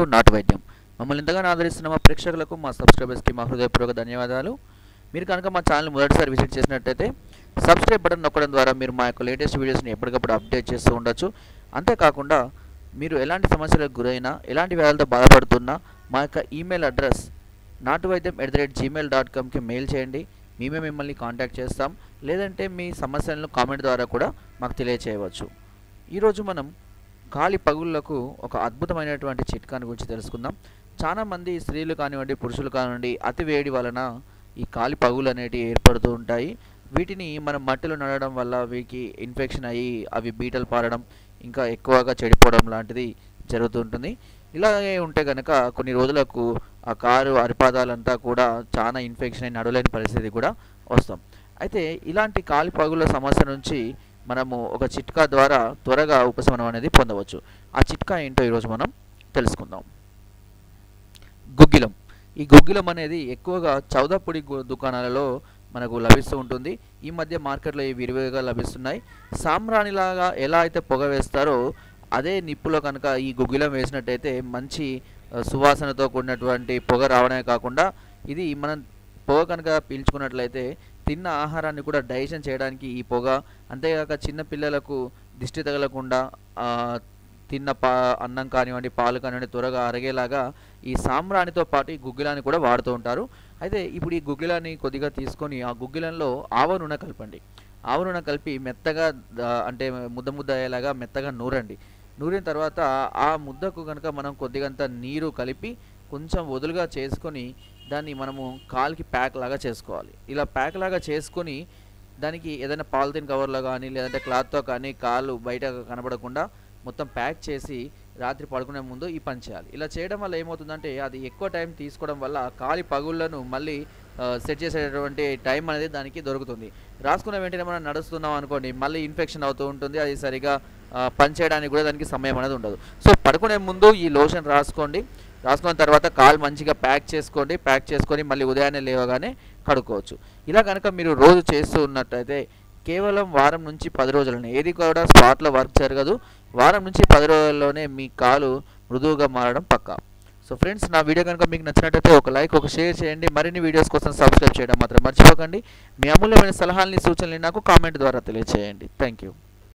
To నాటు వైద్యం. మమ్మల్ని ఇంతగానో ఆదరిస్తున్న మా ప్రేక్షకులకు, మా సబ్స్క్రైబర్స్కి మా హృదయపూర్వక ధన్యవాదాలు. మీరు కనుక మా ఛానల్ మొదటిసారి విజిట్ చేసినట్టయితే సబ్స్క్రైబ్ బటన్ నొక్కడం ద్వారా మీరు మా యొక్క లేటెస్ట్ వీడియోస్ని ఎప్పటికప్పుడు అప్డేట్ చేస్తూ ఉండొచ్చు. అంతేకాకుండా మీరు ఎలాంటి సమస్యలకు గురైనా, ఎలాంటి వ్యాధులతో బాధపడుతున్నా మా యొక్క ఈమెయిల్ అడ్రస్ natuvaidhyam@gmail.comకి మెయిల్ చేయండి. మేమే మిమ్మల్ని కాంటాక్ట్ చేస్తాం. లేదంటే మీ సమస్యలను కామెంట్ ద్వారా కూడా మాకు తెలియచేయవచ్చు. ఈరోజు మనం కాలి పగుళ్లకు ఒక అద్భుతమైనటువంటి చిట్కాని గురించి తెలుసుకుందాం. చాలామంది స్త్రీలు కానివ్వండి, పురుషులు కానివ్వండి, అతి వేడి వలన ఈ కాలి పగులు అనేటివి ఏర్పడుతూ ఉంటాయి. వీటిని మనం మట్టిలో నడవడం వల్ల వీటికి ఇన్ఫెక్షన్ అయ్యి అవి బీటలు పారడం, ఇంకా ఎక్కువగా చెడిపోవడం లాంటిది జరుగుతుంటుంది. ఇలాగే ఉంటే కనుక కొన్ని రోజులకు ఆ కారు అరిపాదాలంతా కూడా చాలా ఇన్ఫెక్షన్ అయి నడవలేని పరిస్థితి కూడా వస్తాం. అయితే ఇలాంటి కాలి పగుల సమస్య నుంచి మనము ఒక చిట్కా ద్వారా త్వరగా ఉపశమనం అనేది పొందవచ్చు. ఆ చిట్కా ఏంటో ఈరోజు మనం తెలుసుకుందాం. గుగ్గిలం. ఈ గుగ్గిలం అనేది ఎక్కువగా చౌదപ്പൊడి దుకాణాలలో మనకు లభిస్తూ ఉంటుంది. ఈ మధ్య మార్కెట్లో ఇవి విరివిగా లభిస్తున్నాయి. సాంబ్రాణిలాగా ఎలా అయితే పొగ వేస్తారో అదే నిప్పులో కనుక ఈ గుగ్గిలం వేసినట్టయితే మంచి సువాసనతో కూడినటువంటి పొగ రావడమే కాకుండా ఇది మనం పొగ కనుక పీల్చుకున్నట్లయితే తిన్న ఆహారాన్ని కూడా డైజెషన్ చేయడానికి ఈ పొగ, అంతేకాక చిన్న పిల్లలకు దిష్టి తగలకుండా తిన్న అన్నం కానివ్వండి, పాలు కానివ్వండి త్వరగా అరిగేలాగా ఈ సాంబ్రాణితో పాటు ఈ గుగ్గిలాన్ని కూడా వాడుతూ ఉంటారు. అయితే ఇప్పుడు ఈ గుగ్గిలాన్ని కొద్దిగా తీసుకొని ఆ గుగ్గిలంలో ఆవ నూనె కలపండి. ఆవ నూనె కలిపి మెత్తగా అంటే ముద్ద అయ్యేలాగా మెత్తగా నూరండి. నూరిన తర్వాత ఆ ముద్దకు కనుక మనం కొద్దిగంత నీరు కలిపి కొంచెం వదులుగా చేసుకొని దాన్ని మనము కాలుకి ప్యాక్ లాగా చేసుకోవాలి. ఇలా ప్యాక్ లాగా చేసుకొని దానికి ఏదైనా పాలిథిన్ కవర్లో కానీ లేదంటే క్లాత్తో కానీ కాలు బయట కనబడకుండా మొత్తం ప్యాక్ చేసి రాత్రి పడుకునే ముందు ఈ పని చేయాలి. ఇలా చేయడం వల్ల ఏమవుతుందంటే అది ఎక్కువ టైం తీసుకోవడం వల్ల కాలి పగుళ్లను మళ్ళీ సెట్ చేసేటటువంటి టైం అనేది దానికి దొరుకుతుంది. రాసుకున్న వెంటనే మనం నడుస్తున్నాం అనుకోండి, మళ్ళీ ఇన్ఫెక్షన్ అవుతూ ఉంటుంది. అది సరిగా పని చేయడానికి కూడా దానికి సమయం అనేది ఉండదు. సో పడుకునే ముందు ఈ లోషన్ రాసుకోండి. రాసుకున్న తర్వాత కాలు మంచిగా ప్యాక్ చేసుకోండి. ప్యాక్ చేసుకొని మళ్ళీ ఉదయాన్నే లేవగానే కడుక్కోవచ్చు. ఇలా కనుక మీరు రోజు చేస్తూ ఉన్నట్టయితే కేవలం వారం నుంచి 10 రోజులనే, ఏది కూడా స్పాట్లో వర్క్ జరగదు. వారం నుంచి 10 రోజుల్లోనే మీ కాలు మృదువుగా మారడం పక్కా. సో ఫ్రెండ్స్, నా వీడియో కనుక మీకు నచ్చినట్టయితే ఒక లైక్, ఒక షేర్ చేయండి. మరిన్ని వీడియోస్ కోసం సబ్స్క్రైబ్ చేయడం మాత్రం మర్చిపోకండి. మీ అమూల్యమైన సలహాలని, సూచనలు నాకు కామెంట్ ద్వారా తెలియజేయండి. Thank you.